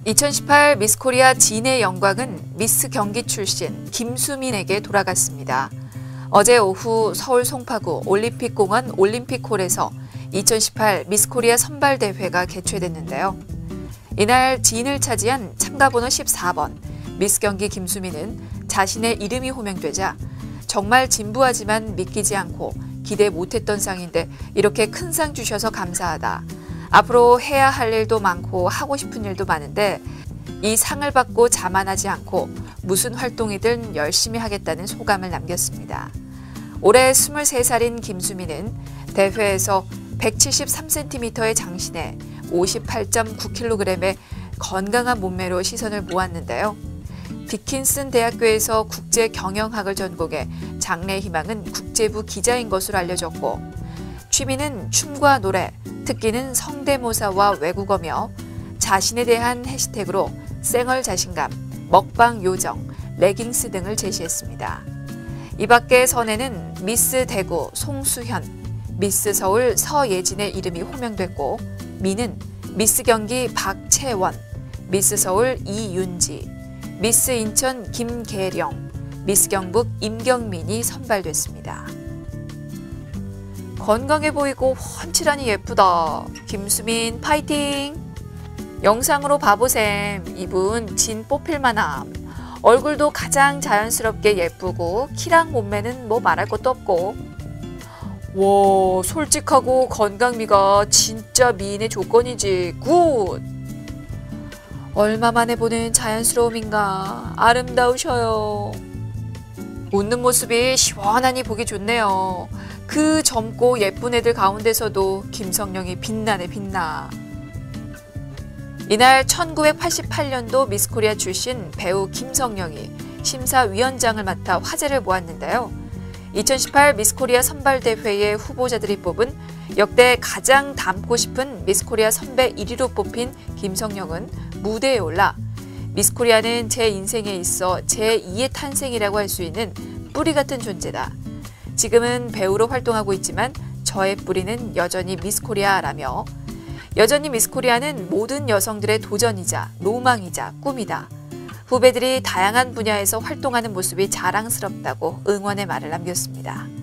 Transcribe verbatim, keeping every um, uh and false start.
이천십팔 미스코리아 진의 영광은 미스 경기 출신 김수민에게 돌아갔습니다. 어제 오후 서울 송파구 올림픽공원 올림픽홀에서 이천십팔 미스코리아 선발대회가 개최됐는데요. 이날 진을 차지한 참가번호 십사 번 미스 경기 김수민은 자신의 이름이 호명되자 정말 진부하지만 믿기지 않고 기대 못했던 상인데 이렇게 큰 상 주셔서 감사하다. 앞으로 해야 할 일도 많고 하고 싶은 일도 많은데 이 상을 받고 자만하지 않고 무슨 활동이든 열심히 하겠다는 소감을 남겼습니다. 올해 스물세 살인 김수민은 대회에서 백칠십삼 센티미터의 장신에 오십팔 점 구 킬로그램의 건강한 몸매로 시선을 모았는데요. 디킨슨 대학교에서 국제경영학을 전공해 장래 희망은 국제부 기자인 것으로 알려졌고 취미는 춤과 노래, 특기는 성대모사와 외국어며 자신에 대한 해시태그로 쌩얼 자신감, 먹방 요정, 레깅스 등을 제시했습니다. 이 밖에 선에는 미스 대구 송수현, 미스 서울 서예진의 이름이 호명됐고 미는 미스 경기 박채원, 미스 서울 이윤지, 미스 인천 김계령, 미스 경북 임경민이 선발됐습니다. 건강해 보이고 훤칠하니 예쁘다. 김수민 파이팅! 영상으로 봐보셈. 이분 진 뽑힐만함. 얼굴도 가장 자연스럽게 예쁘고 키랑 몸매는 뭐 말할 것도 없고 와 솔직하고 건강미가 진짜 미인의 조건이지. 굿! 얼마 만에 보는 자연스러움인가. 아름다우셔요. 웃는 모습이 시원하니 보기 좋네요. 그 젊고 예쁜 애들 가운데서도 김성령이 빛나네 빛나. 이날 천구백팔십팔 년도 미스코리아 출신 배우 김성령이 심사위원장을 맡아 화제를 모았는데요. 이천십팔 미스코리아 선발대회의 후보자들이 뽑은 역대 가장 닮고 싶은 미스코리아 선배 일 위로 뽑힌 김성령은 무대에 올라 미스코리아는 제 인생에 있어 제이의 탄생이라고 할 수 있는 뿌리 같은 존재다. 지금은 배우로 활동하고 있지만 저의 뿌리는 여전히 미스코리아라며 여전히 미스코리아는 모든 여성들의 도전이자 로망이자 꿈이다. 후배들이 다양한 분야에서 활동하는 모습이 자랑스럽다고 응원의 말을 남겼습니다.